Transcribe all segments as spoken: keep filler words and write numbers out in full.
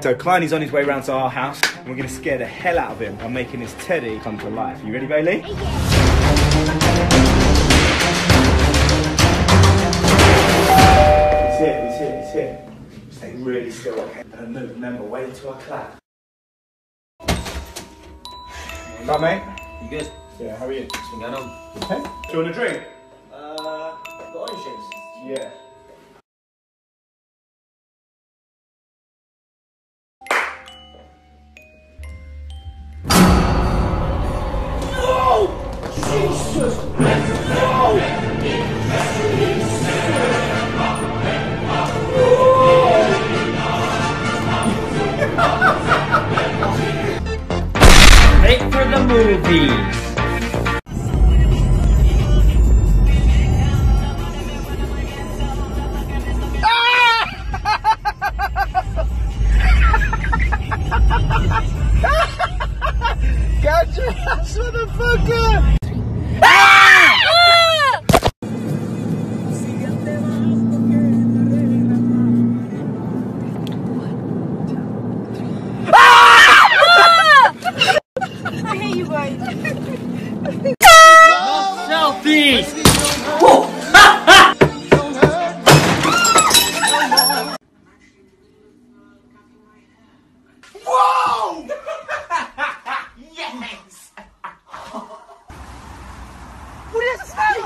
So Kleiny's on his way round to our house, and we're going to scare the hell out of him by making his teddy come to life. You ready, Bailey? Yeah. He's here, he's here, he's here. Stay really still, okay? Don't move, remember, wait until I clap. What's up, mate? You good? Yeah, how are you? What's been going on? Okay. Do you want a drink? Uh, the orange juice. Yeah. Jesus! Wait for the movie. Got your ass, motherfucker! I hate you guys. No selfies! Whoa! Yes! What is that?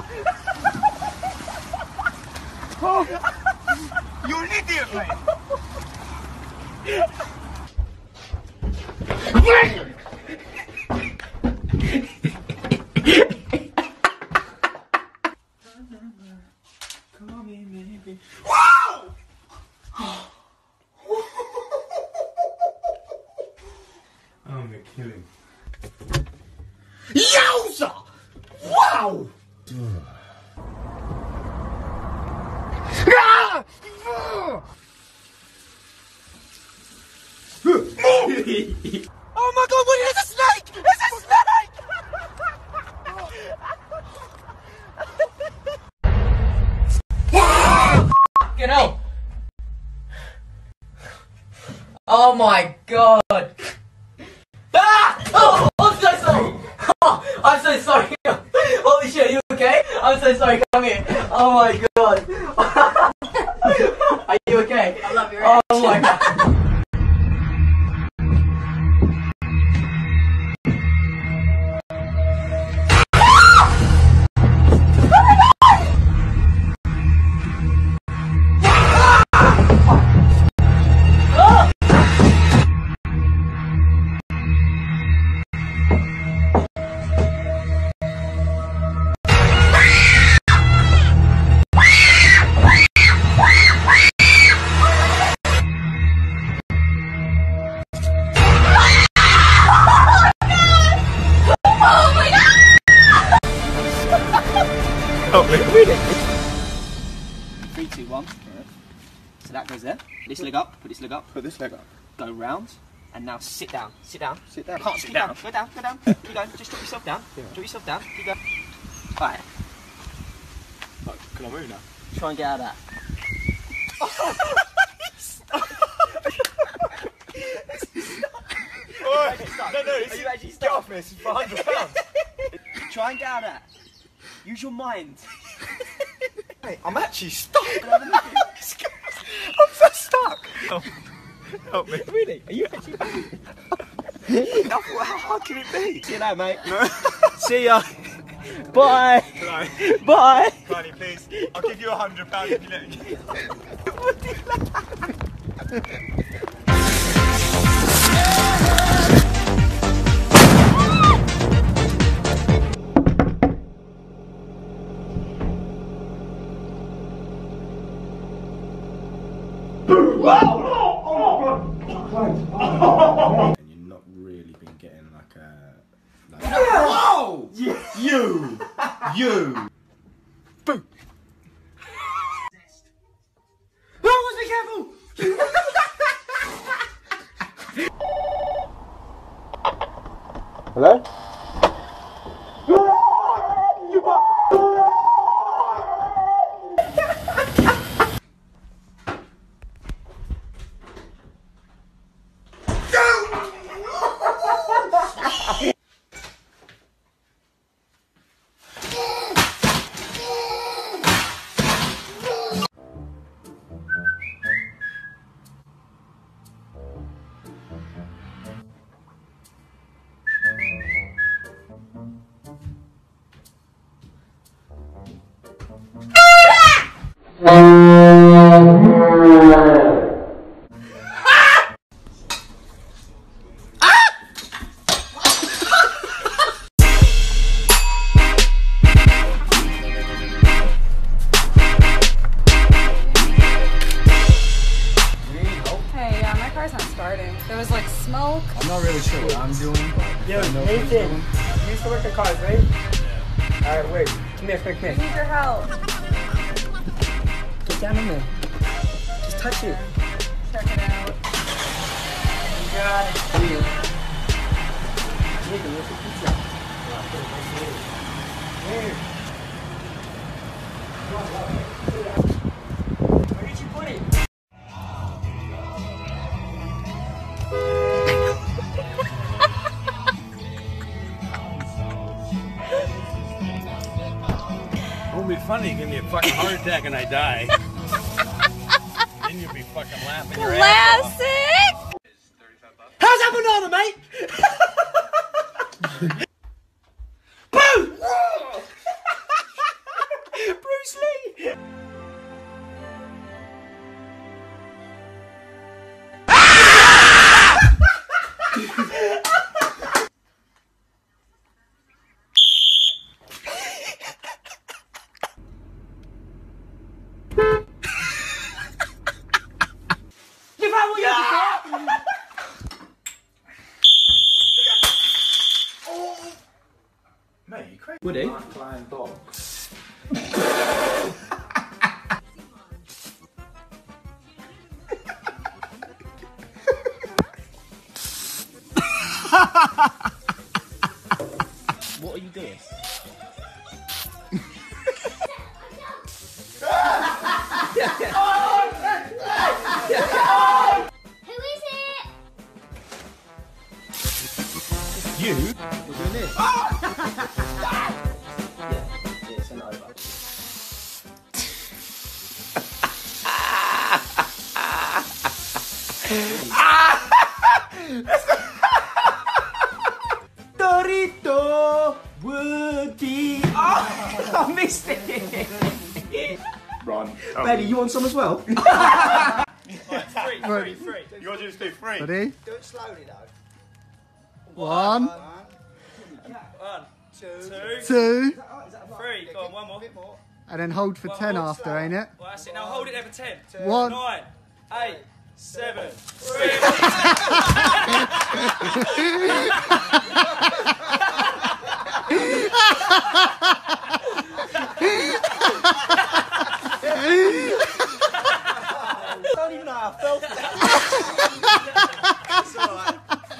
Oh, you're an idiot, mate! Come on, baby. Wow! I'm gonna kill him. Yowza! Wow! Ah! Oh my god, what is a snake? It's a snake! Get out! Oh my god! Ah! Oh, I'm so sorry! Oh, I'm so sorry! Holy shit, are you okay? I'm so sorry, come here! Oh my god! Are you okay? I love your Oh my god! Oh, really? Three, two, one. So that goes there. Put this leg up, put this leg up, Put this leg up. go round, and now sit down. Sit down. Sit down. Can't Sit sit down. down. Go down, go down. Keep going. Just drop yourself down. Yeah. Drop yourself down. Keep going. Right. Oh, can I move now? Try and get out of that. Oh, Get stuck. no, no, Are it's, you actually get stuck? off me, this is for one hundred pounds. Try and get out of that. Use your mind. Hey, I'm actually stuck. I'm so stuck. Help, help me. Really? Are you actually? How hard can it be? See you later, mate. No. See ya. Bye. Right. Bye. Kleiny, please. I'll give you a hundred pounds if you let me. And you're not really been getting like a. Like Whoa! You! You! You! Boom! Oh, be careful! Hello? starting. There was like smoke. I'm not really sure what I'm doing, but Yo, I know what he's Nathan, doing. you used to work at cars, right? Yeah. Alright, wait. Come here, come here, come here. Need your help. Get down in there. Just touch it. Check it out. You got it. Here. Nathan, where's the pizza? Here. Where did you put it? Won't be funny, give me a fucking heart attack and I die. Then you'll be fucking laughing your ass off. Classic! How's that banana, mate? Boom! Bruce Lee! Give out what you got! Mate, you crazy. Would he? Flying dogs. What are you doing? Who is it? You? We're doing this. Yeah, yeah, send it over. Dorito Woody. Oh, I missed it. Run. Baby, you want some as well? Three, three, three. You want to just do three? Ready? Do it slowly though. One, One, two, two, three. Go on, one more. and then hold for One ten more. after, ain't it? Well, that's it. Now hold it there for ten. One. Nine, eight, seven, three. I don't even know how I felt that. It's alright.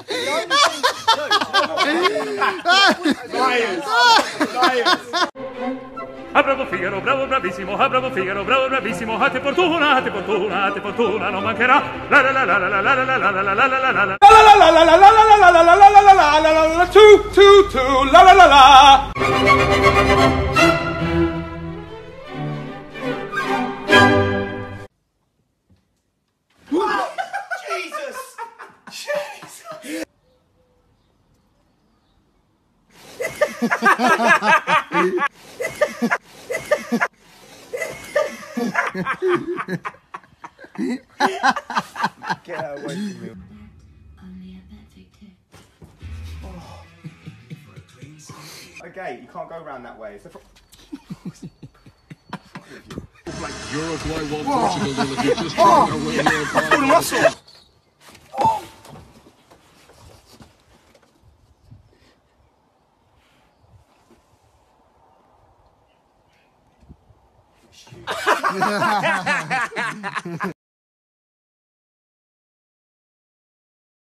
Lions! Lions! Ah, bravo Figaro, bravo bravissimo, ah, bravo Figaro, bravo bravissimo, a te fortuna, a te fortuna, a te fortuna, non mancherà. La la la la la la la la la la la la la la la. Two, two, two, la la la la. Jesus! Jesus! Get her away from me. Okay, you can't go around that way. It's the fr- Uruguay won Portugal in the future. Oh, muscle!